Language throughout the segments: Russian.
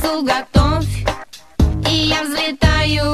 Трапезу готовь, и я взлетаю.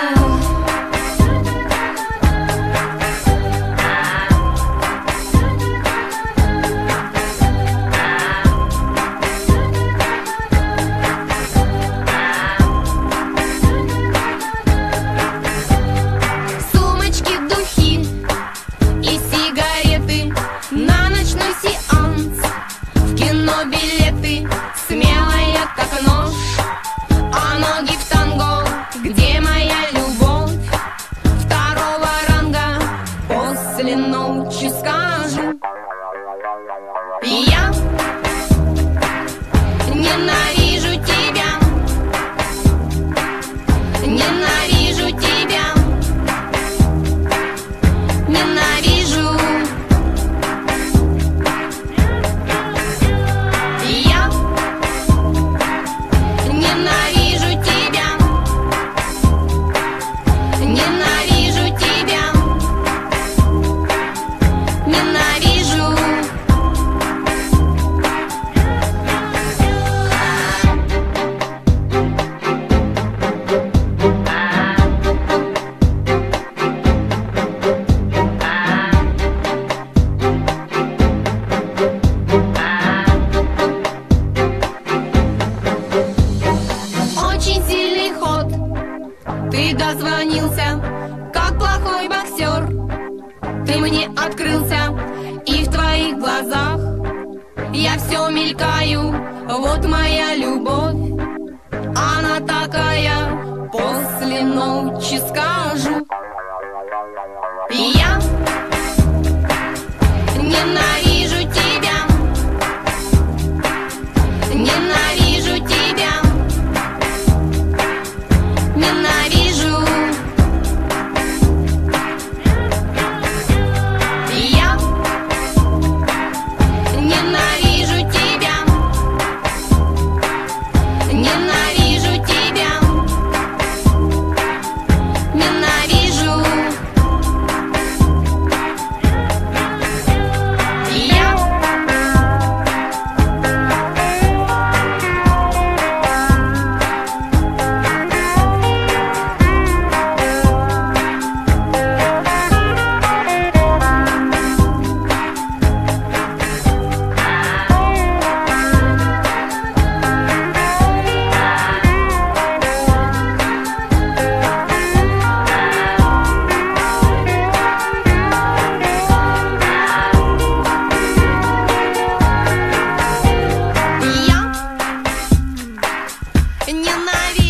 Сумочки, духи и сигареты, на ночной сеанс, в кино билеты, смелая как нож, а ноги в танго. Где моя любовь второго ранга? После ночи скажу. Я ненавижу тебя, ненавижу тебя, ненавижу. Я ненавижу тебя, ненавижу тебя, ненавижу. Очень сильный ход, ты дозвонился, как плохой боксер. Ты мне открылся, и в твоих глазах я все мелькаю. Вот моя любовь, она такая, после ночи скажу. Я ненавижу тебя, ненавижу тебя, ненавижу. Я ненавижу тебя, ненавижу тебя, ненавижу. Я ненавижу.